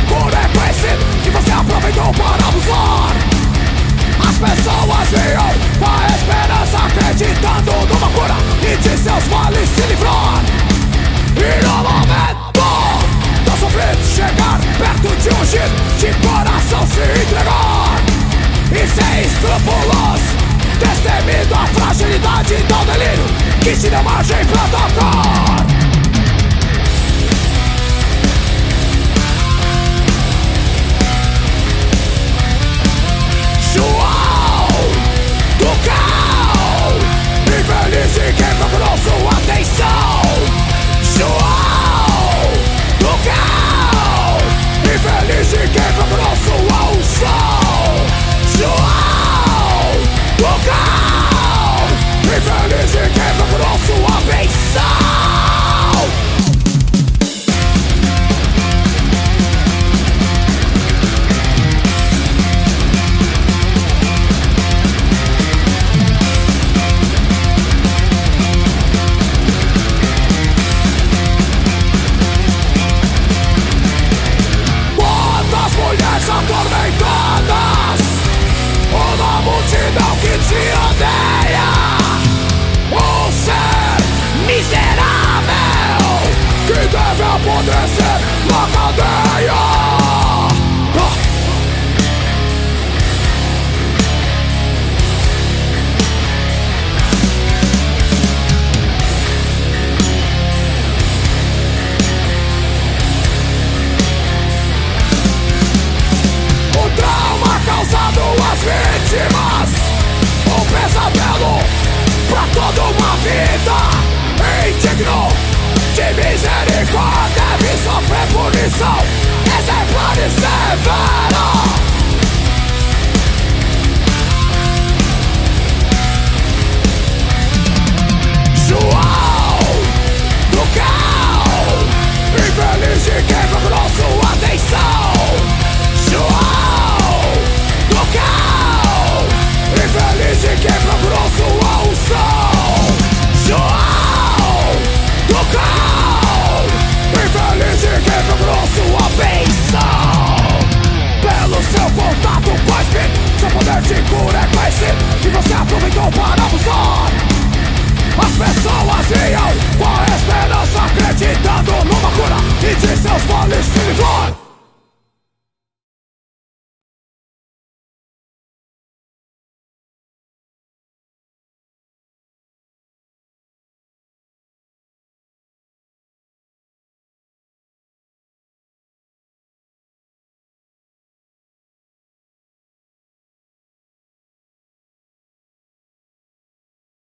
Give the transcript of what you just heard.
cura é conhecido que você aproveitou para abusar. As pessoas viam com a esperança, acreditando numa cura e de seus males se livrar. E no momento tão sofrido chegar perto de um ungido, de coração se entregar e sem escrúpulos, destemido a fragilidade do delírio que te deu margem pra tocar. João do Cal, infeliz de quem procurou sua atenção. João do Cal, infeliz de quem procurou sua unção. João do Cal, infeliz de quem procurou sua benção. Atormentadas, uma multidão que te odeia, um ser miserável que deve apodrecer na cadeia. Causado às vítimas, um pesadelo pra toda uma vida. Indigno de misericórdia, deve sofrer punição exemplar e severa. João do Cal, infeliz de quem procurou sua atenção. João do Cal, infeliz de quem procurou sua unção. João do Cal, infeliz de quem procurou sua benção. Pelo seu contato com o espírito, seu poder de cura é conhecido que você aproveitou para abusar. As pessoas iam com a esperança, acreditando numa cura e de seus males se